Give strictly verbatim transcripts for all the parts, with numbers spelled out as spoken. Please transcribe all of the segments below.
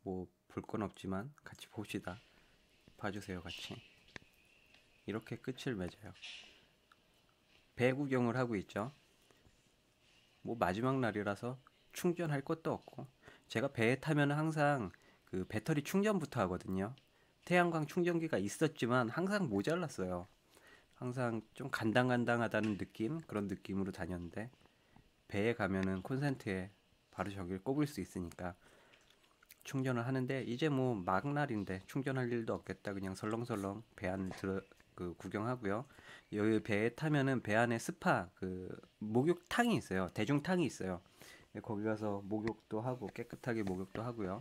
뭐 볼 건 없지만 같이 봅시다. 봐주세요, 같이. 이렇게 끝을 맺어요. 배 구경을 하고 있죠. 뭐 마지막 날이라서 충전할 것도 없고, 제가 배에 타면 항상 그 배터리 충전부터 하거든요. 태양광 충전기가 있었지만 항상 모자랐어요. 항상 좀 간당간당하다는 느낌, 그런 느낌으로 다녔는데, 배에 가면은 콘센트에 바로 저기를 꼽을 수 있으니까 충전을 하는데, 이제 뭐 막날인데 충전할 일도 없겠다, 그냥 설렁설렁 배 안 들어 그 구경하고요. 여기 배에 타면은 배 안에 스파 그 목욕탕이 있어요. 대중탕이 있어요. 거기 가서 목욕도 하고 깨끗하게 목욕도 하고요.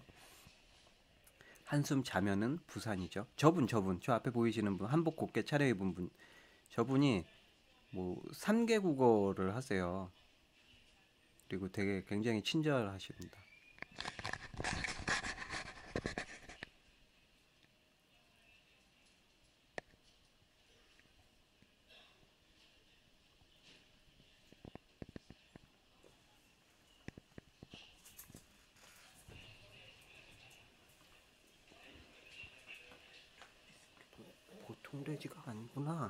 한숨 자면은 부산이죠. 저분 저분 저 앞에 보이시는 분, 한복 곱게 차려입은 분, 저분이 뭐 삼 개 국어를 하세요. 그리고 되게 굉장히 친절하십니다. 보통 돼지가 아니구나.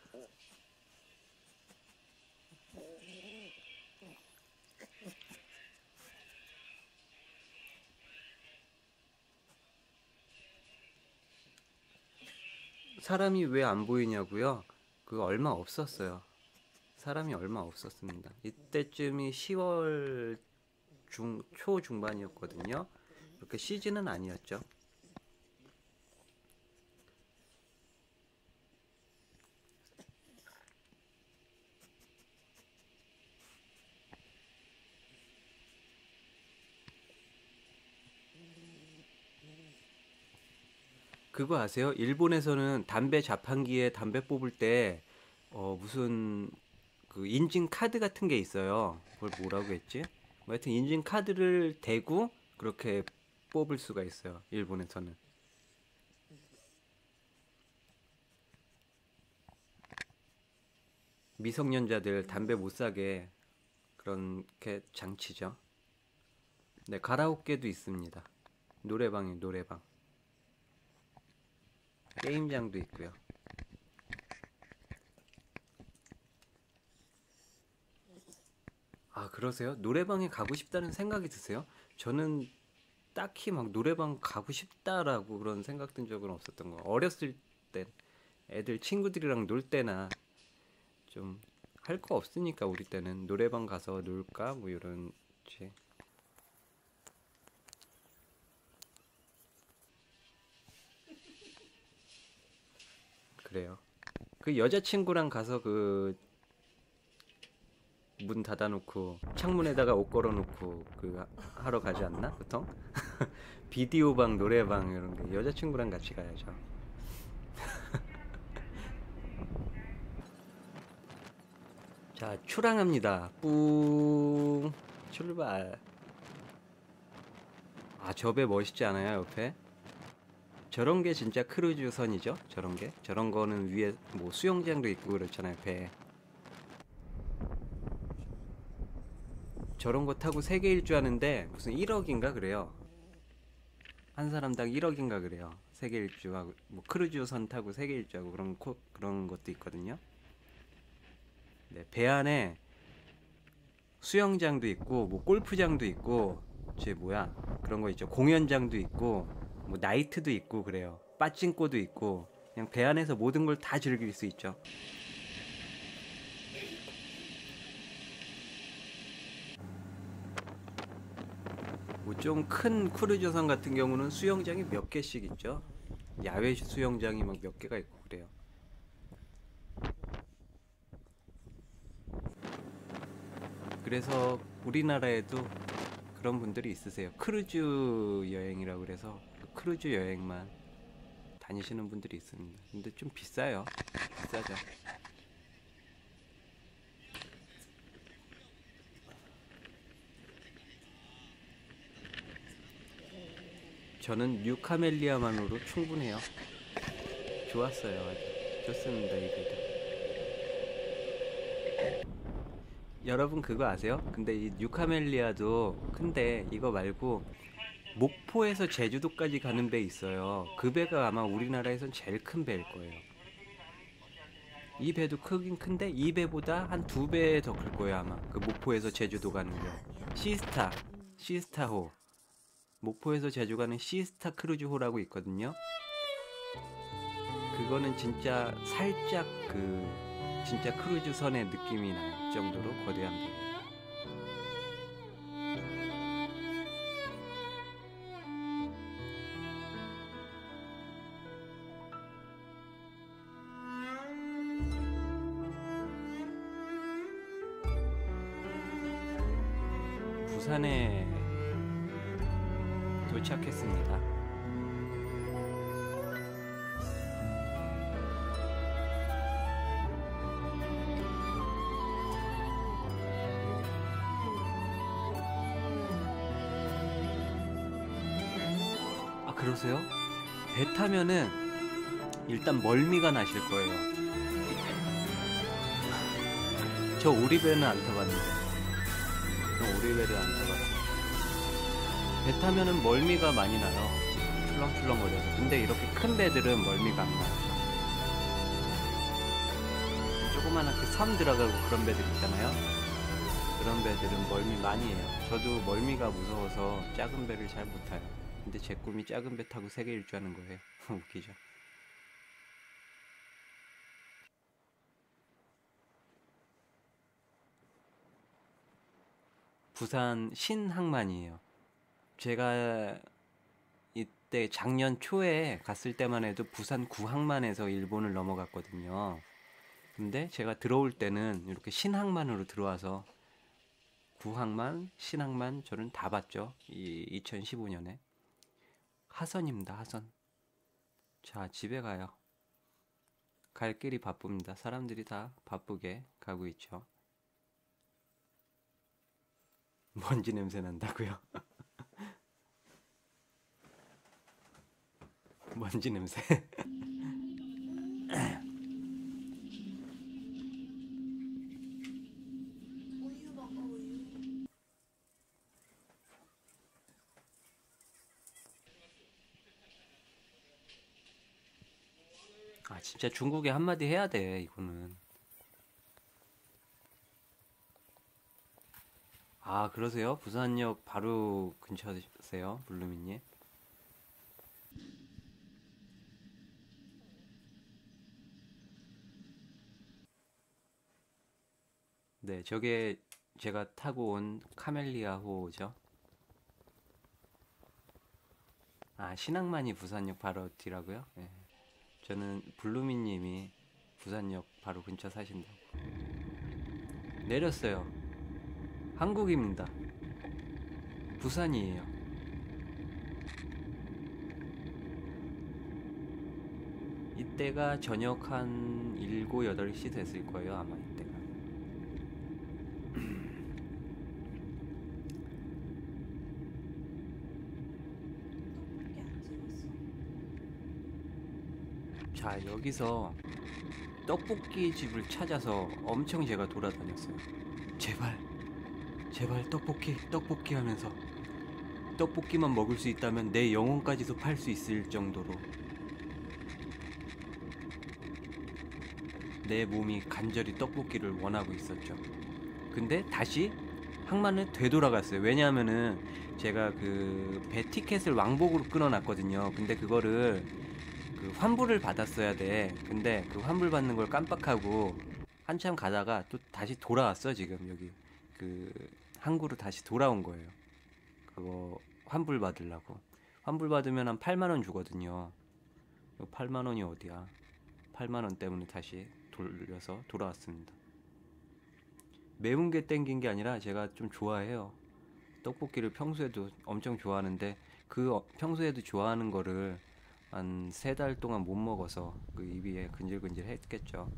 사람이 왜 안 보이냐고요? 그 얼마 없었어요. 사람이 얼마 없었습니다. 이때쯤이 시월 중 초중반이었거든요. 그렇게 시즌은 아니었죠. 그거 아세요? 일본에서는 담배 자판기에 담배 뽑을 때 어, 무슨 그 인증 카드 같은 게 있어요. 그걸 뭐라고 했지? 뭐 하여튼 인증 카드를 대고 그렇게 뽑을 수가 있어요. 일본에서는. 미성년자들 담배 못 사게 그렇게 장치죠. 네, 가라오케도 있습니다. 노래방이 노래방. 게임장도 있고요. 아, 그러세요? 노래방에 가고 싶다는 생각이 드세요? 저는 딱히 막 노래방 가고 싶다라고 그런 생각 든 적은 없었던 거. 어렸을 땐 애들 친구들이랑 놀 때나 좀 할 거 없으니까 우리 때는 노래방 가서 놀까 뭐 이런지. 그래요. 그 여자친구랑 가서 그 문 닫아놓고 창문에다가 옷 걸어놓고 그 하러 가지 않나 보통? 비디오 방, 노래방 이런 게 여자친구랑 같이 가야죠. 자, 출항합니다. 뿌 출발. 아, 저 배 멋있지 않아요, 옆에? 저런 게 진짜 크루즈선이죠. 저런 게. 저런 거는 위에 뭐 수영장도 있고 그렇잖아요, 배에. 저런 거 타고 세계 일주 하는데 무슨 일억인가 그래요. 한 사람당 일억인가 그래요. 세계 일주하고 뭐 크루즈선 타고 세계 일주하고 그런 코, 그런 것도 있거든요. 네, 배 안에 수영장도 있고 뭐 골프장도 있고 제 뭐야 그런 거 있죠. 공연장도 있고 뭐 나이트도 있고 그래요. 빠찡코도 있고 그냥 배 안에서 모든 걸 다 즐길 수 있죠. 뭐 좀 큰 크루즈선 같은 경우는 수영장이 몇 개씩 있죠. 야외 수영장이 막 몇 개가 있고 그래요. 그래서 우리나라에도 그런 분들이 있으세요. 크루즈 여행이라고 그래서 그 크루즈 여행만 다니시는 분들이 있습니다. 근데 좀 비싸요. 비싸죠. 저는 뉴카멜리아만으로 충분해요. 좋았어요. 아주 좋습니다. 이래도. 여러분 그거 아세요? 근데 이 뉴카멜리아도 큰데 이거 말고 목포에서 제주도까지 가는 배 있어요. 그 배가 아마 우리나라에선 제일 큰 배일 거예요. 이 배도 크긴 큰데 이 배보다 한 두 배 더 클 거예요 아마. 그 목포에서 제주도 가는 거. 시스타, 시스타호. 목포에서 제주 가는 시스타 크루즈호라고 있거든요. 그거는 진짜 살짝 그 진짜 크루즈선의 느낌이 날 정도로 거대한 배예요. 부산에 도착했습니다. 아, 그러세요? 배 타면은 일단 멀미가 나실 거예요. 저 오리배는 안 타봤는데. 오리배를 안 타봤어요. 배 타면은 멀미가 많이 나요. 출렁출렁 거려서. 근데 이렇게 큰 배들은 멀미가 안 나요. 조그만하게 섬 들어가고 그런 배들 있잖아요. 그런 배들은 멀미 많이 해요. 저도 멀미가 무서워서 작은 배를 잘 못 타요. 근데 제 꿈이 작은 배 타고 세계 일주하는 거예요. 웃기죠. 부산 신항만이에요. 제가 이때 작년 초에 갔을 때만 해도 부산 구항만에서 일본을 넘어갔거든요. 근데 제가 들어올 때는 이렇게 신항만으로 들어와서 구항만, 신항만 저는 다 봤죠. 이 이천십오 년에. 하선입니다, 하선. 자, 집에 가요. 갈 길이 바쁩니다. 사람들이 다 바쁘게 가고 있죠. 먼지 냄새 난다고요? 먼지 냄새. 아, 진짜 중국에 한마디 해야 돼, 이거는. 아, 그러세요? 부산역 바로 근처세요, 블루미님? 네, 저게 제가 타고 온 카멜리아호죠. 아, 신항만이 부산역 바로 뒤라고요? 네. 저는 블루미님이 부산역 바로 근처 사신다고. 내렸어요. 한국입니다. 부산이에요. 이때가 저녁 한 일곱, 여덟 시 됐을 거예요, 아마 이때가. 자, 여기서 떡볶이 집을 찾아서 엄청 제가 돌아다녔어요. 제발, 제발 떡볶이, 떡볶이 하면서 떡볶이만 먹을 수 있다면 내 영혼까지도 팔 수 있을 정도로 내 몸이 간절히 떡볶이를 원하고 있었죠. 근데 다시 항만을 되돌아갔어요. 왜냐하면은 제가 그 배 티켓을 왕복으로 끊어놨거든요. 근데 그거를 그 환불을 받았어야 돼. 근데 그 환불 받는 걸 깜빡하고 한참 가다가 또 다시 돌아왔어. 지금 여기 그 항구로 다시 돌아온 거예요. 그거 환불 받으려고. 환불 받으면 한 팔만 원 주거든요. 팔만 원이 어디야? 팔만 원 때문에 다시 돌려서 돌아왔습니다. 매운 게 땡긴 게 아니라 제가 좀 좋아해요. 떡볶이를 평소에도 엄청 좋아하는데 그 평소에도 좋아하는 거를 한 세 달 동안 못 먹어서 그 입이 근질근질 했겠죠.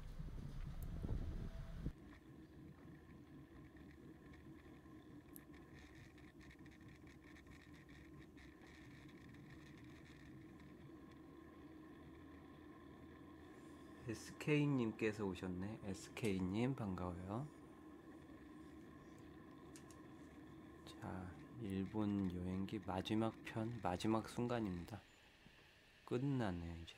에스케이님께서 오셨네. 에스케이님 반가워요. 자, 일본 여행기 마지막 편, 마지막 순간입니다. 끝나네요 이제.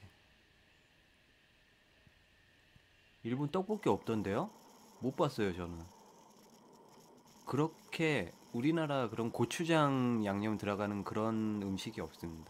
일본 떡볶이 없던데요? 못 봤어요 저는. 그렇게 우리나라 그런 고추장 양념 들어가는 그런 음식이 없습니다.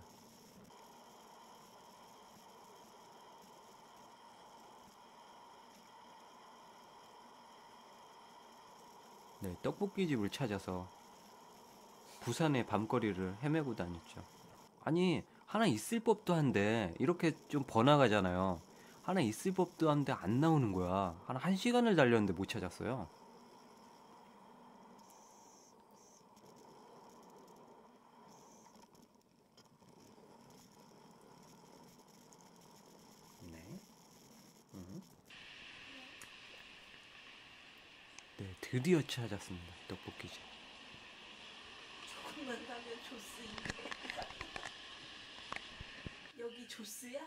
네, 떡볶이 집을 찾아서 부산의 밤거리를 헤매고 다녔죠. 아니, 하나 있을 법도 한데 이렇게 좀 번화가잖아요. 하나 있을 법도 한데 안 나오는 거야. 한 1시간을 달렸는데 못 찾았어요. 네. 음. 네, 드디어 찾았습니다. 떡볶이집. 조금만 가면 조스인데. 여기 조스야?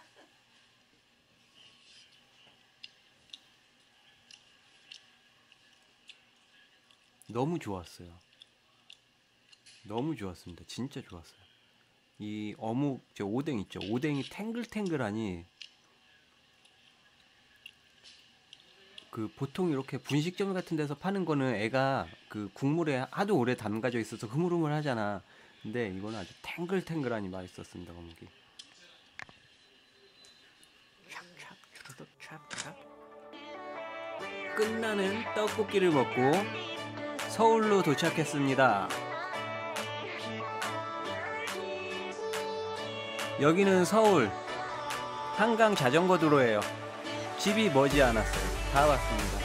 너무 좋았어요. 너무 좋았습니다. 진짜 좋았어요. 이 어묵, 저 오뎅 있죠? 오뎅이 탱글탱글하니 그 보통 이렇게 분식점 같은 데서 파는 거는 애가 그 국물에 하도 오래 담가져 있어서 흐물흐물 하잖아. 근데 이거는 아주 탱글탱글하니 맛있었습니다. 어묵이. 촥촥 주르륵 촥촥. 끝나는 떡볶이를 먹고 서울로 도착했습니다. 여기는 서울 한강 자전거 도로예요. 집이 머지 않았어요. 다 왔습니다.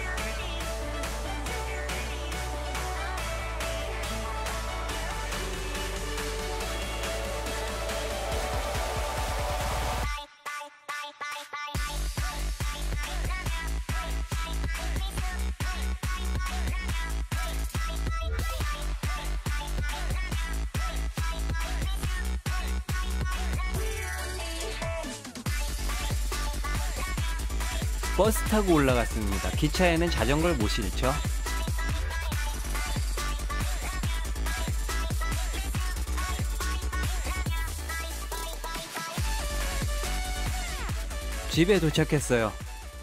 버스 타고 올라갔습니다. 기차에는 자전거를 못 실죠. 집에 도착했어요.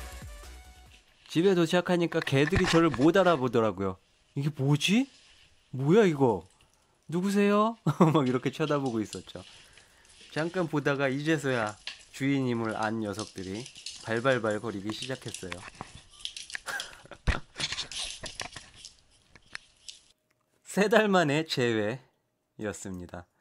집에 도착하니까 개들이 저를 못 알아보더라고요. 이게 뭐지? 뭐야 이거? 누구세요? 막 이렇게 쳐다보고 있었죠. 잠깐 보다가 이제서야 주인임을 안 녀석들이 발발발 거리기 시작했어요. 세 달 만에 재회였습니다.